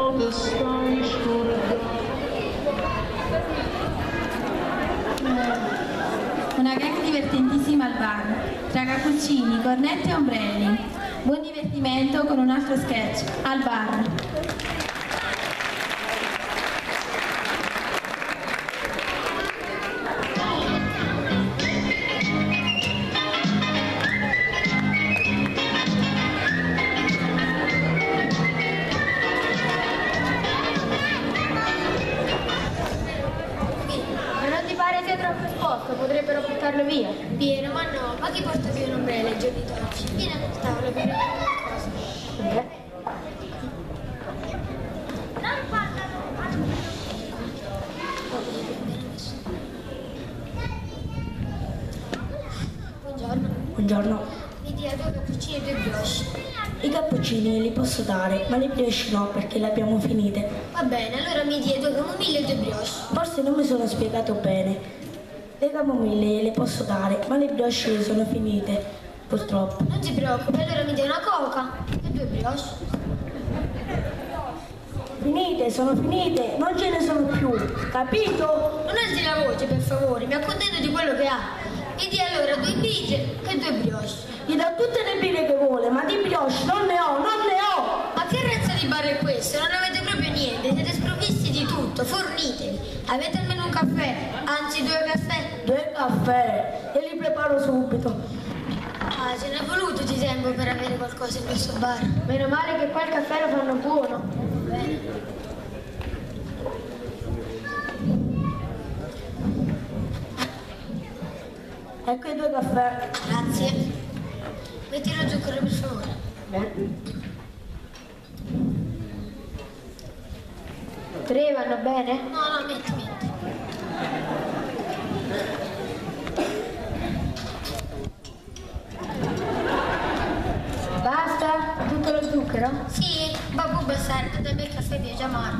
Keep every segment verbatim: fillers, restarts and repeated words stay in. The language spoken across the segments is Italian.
Una gag divertentissima al bar, tra cappuccini, cornetti e ombrelli. Buon divertimento con un altro sketch, al bar. Potrebbero portarlo via. Piero, ma no, ma chi porta via un ombrello il giorno d'oggi? Vieni a quel tavolo per vedere qualcosa. Beh. Buongiorno. Buongiorno. Mi dia due cappuccini e due brioche. I cappuccini li posso dare, ma le brioche no, perché le abbiamo finite. Va bene, allora mi dia due camomille e due brioche. Forse non mi sono spiegato bene. Le camomille le posso dare, ma le brioche sono finite, purtroppo. Non ti preoccupi, allora mi dia una coca e due brioche. Finite, sono finite, non ce ne sono più, capito? Non alzi la voce, per favore, mi accontento di quello che ha. Mi dia allora due birre e due brioche. Gli do tutte le birre che vuole, ma di brioche non ne ho, non ne ho! Ma che razza di bar è questo? Non avete proprio niente, siete sprovvisti di tutto, fornitevi. Avete almeno un caffè, anzi due caffè? Due caffè, e li preparo subito. Ah, ce n'è voluto di tempo per avere qualcosa in questo bar. Meno male che qua il caffè lo fanno buono. Bene. Ecco i due caffè. Grazie. Metti lo zucchero, per favore. Bene. Tre vanno bene? No, no, metti, metti. Basta? Tutto lo zucchero? Sì, babbo bastardo, da me il caffè piace amaro.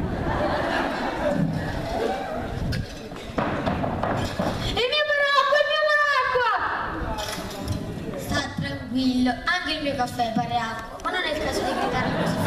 Il mio baracco, il mio baracco! Sta tranquillo, anche il mio caffè pare acqua, ma non è il caso di gridare così.